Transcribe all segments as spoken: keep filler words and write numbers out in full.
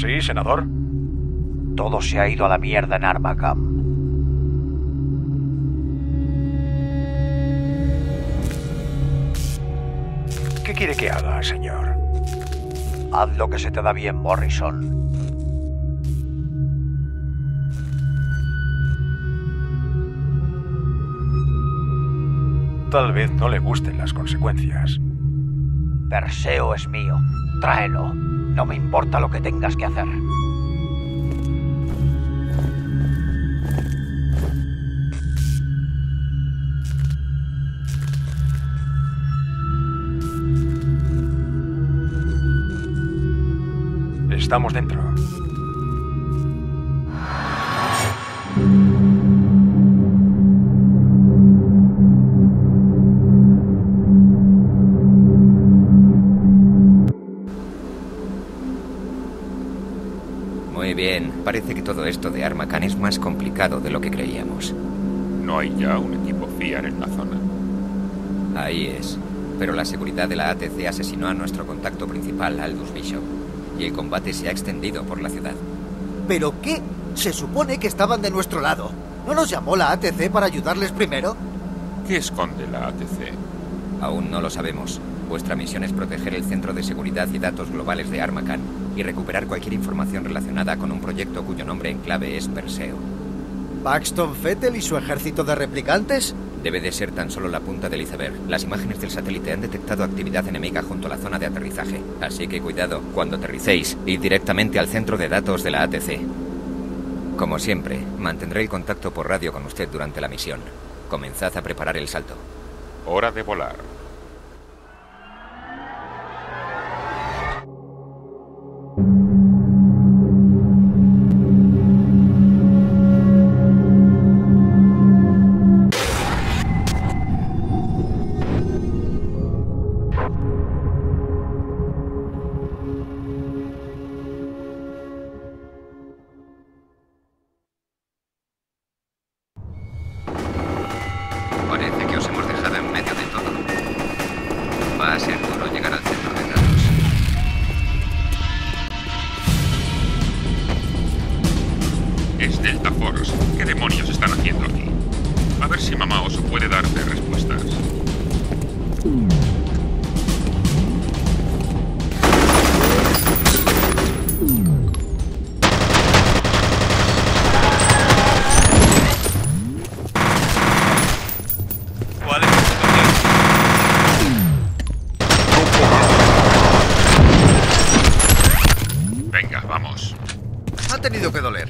Sí, senador. Todo se ha ido a la mierda en Armakam. ¿Qué quiere que haga, señor? Haz lo que se te da bien, Morrison. Tal vez no le gusten las consecuencias. Perseo es mío. Tráelo. No me importa lo que tengas que hacer. Estamos dentro. Muy bien, parece que todo esto de Armakam es más complicado de lo que creíamos. No hay ya un equipo FIAR en la zona. Ahí es. Pero la seguridad de la A T C asesinó a nuestro contacto principal, Aldous Bishop. Y el combate se ha extendido por la ciudad. ¿Pero qué? Se supone que estaban de nuestro lado. ¿No nos llamó la A T C para ayudarles primero? ¿Qué esconde la A T C? Aún no lo sabemos. Vuestra misión es proteger el Centro de Seguridad y Datos Globales de Armakam y recuperar cualquier información relacionada con un proyecto cuyo nombre en clave es Perseo. ¿Paxton Fettel y su ejército de replicantes? Debe de ser tan solo la punta del iceberg. Las imágenes del satélite han detectado actividad enemiga junto a la zona de aterrizaje. Así que cuidado, cuando aterricéis, id directamente al centro de datos de la A T C. Como siempre, mantendré el contacto por radio con usted durante la misión. Comenzad a preparar el salto. Hora de volar. Parece que os hemos dejado en medio de todo. Va a ser duro llegar al centro de datos. Es Delta Force. ¿Qué demonios están haciendo aquí? A ver si Mamá Oso puede darte respuestas. ¿Cuál es la situación? Venga, vamos. Ha tenido que doler.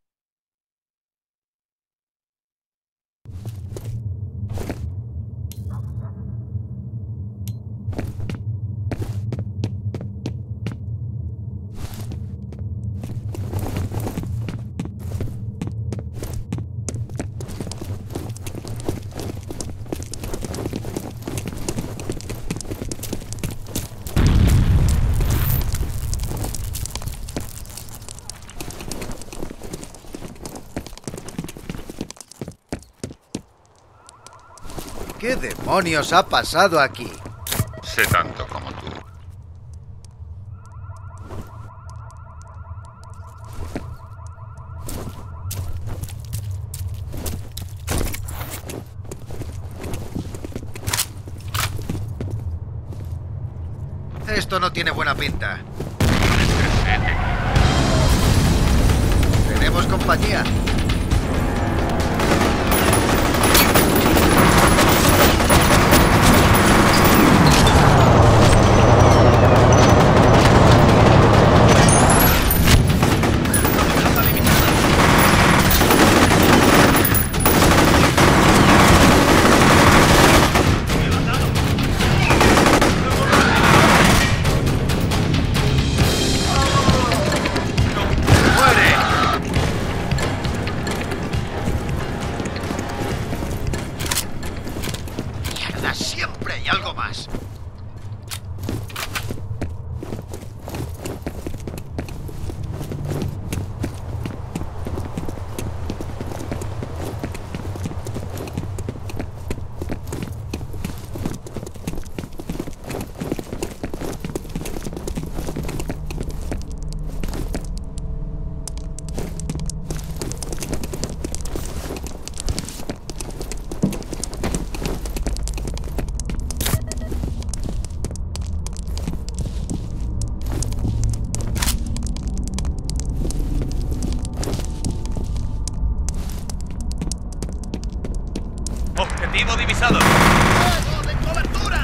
¿Qué demonios ha pasado aquí? Sé tanto como tú. Esto no tiene buena pinta. Tenemos compañía. avisados. ¡Fuego de cobertura!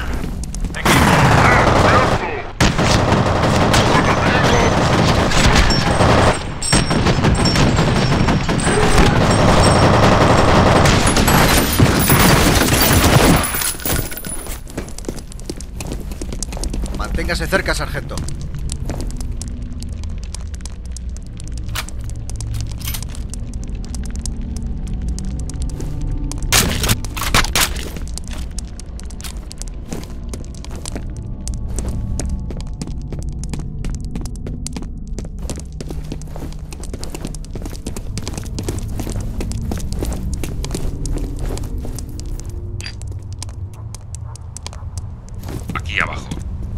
Manténgase cerca, sargento. Aquí abajo.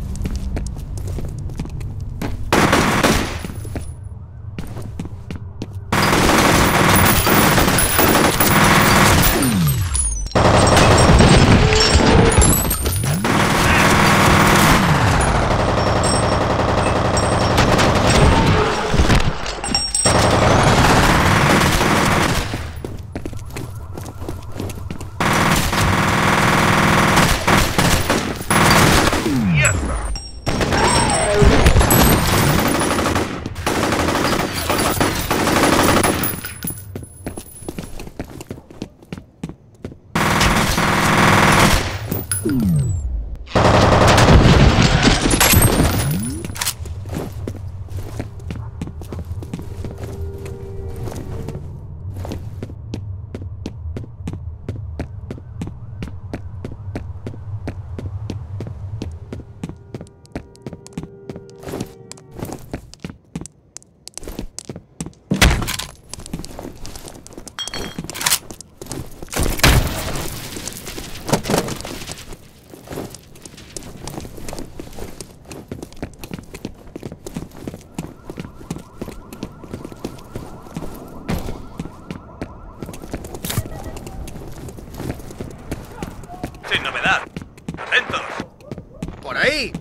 Sin novedad. Atentos. ¡Por ahí!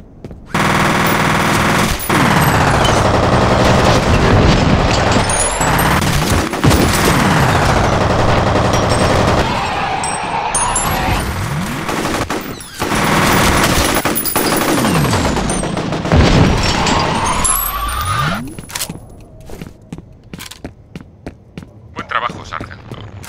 Buen trabajo, sargento.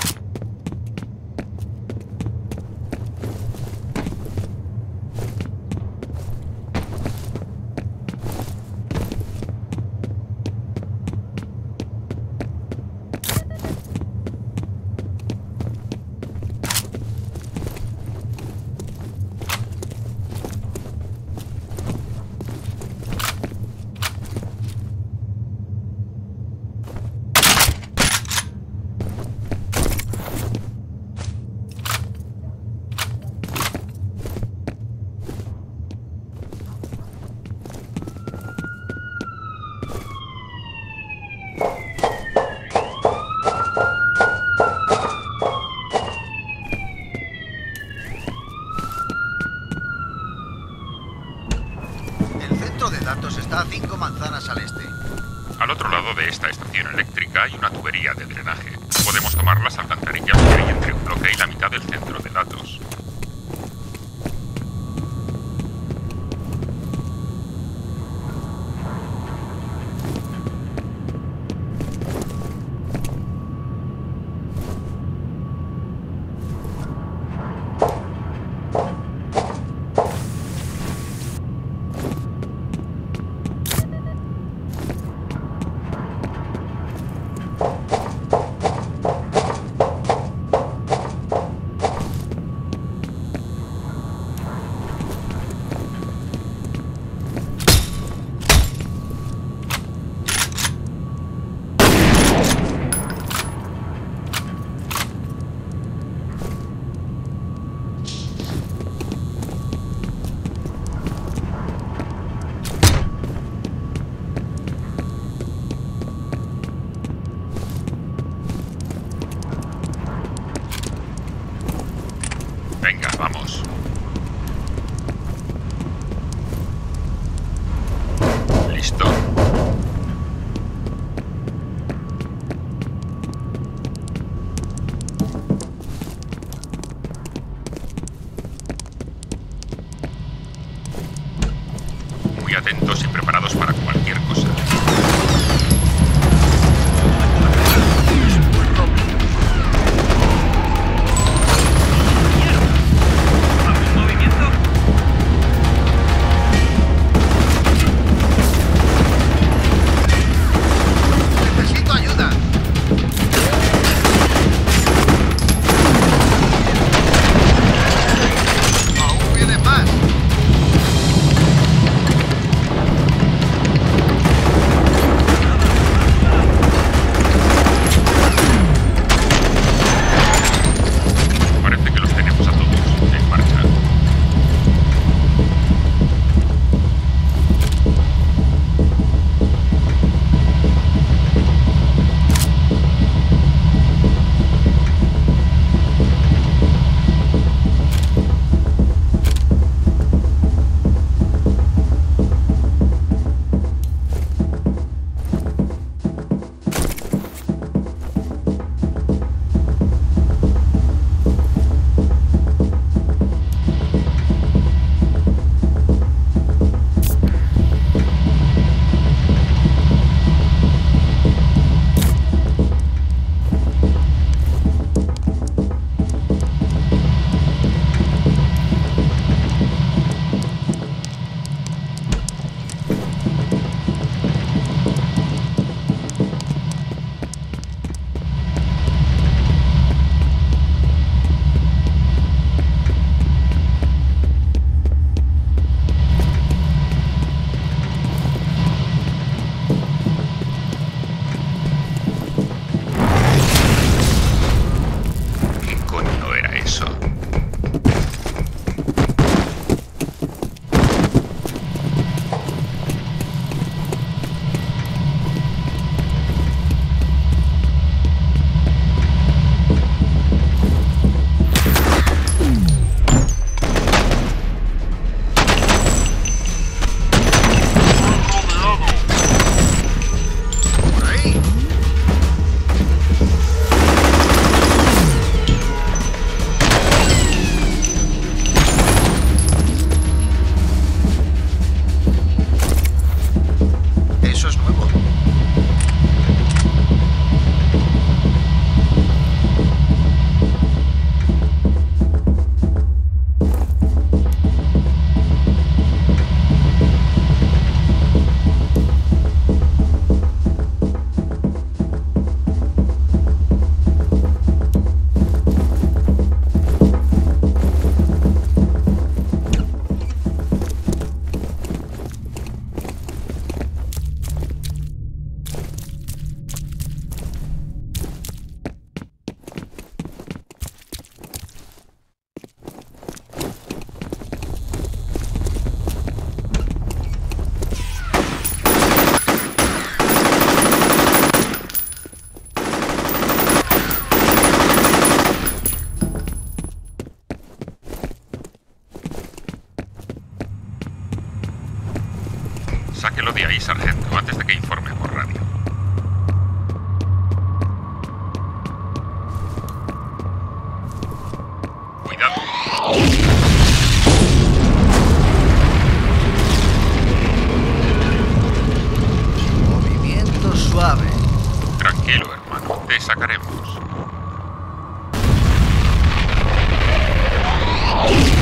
El centro de datos está a cinco manzanas al este. Al otro lado de esta estación eléctrica hay una tubería de drenaje. Podemos tomar las alcantarillas que hay entre un bloque y la mitad del centro de datos. Muy atentos y preparados para cualquier cosa. ¿Algún movimiento? Necesito ayuda. Aún vienen más. Parece que los tenemos a todos en marcha. ¿Qué coño era eso? Por ahí. Eso es nuevo. Sáquelo de ahí, sargento, antes de que informe por radio. Cuidado. Movimiento suave. Tranquilo, hermano. Te sacaremos.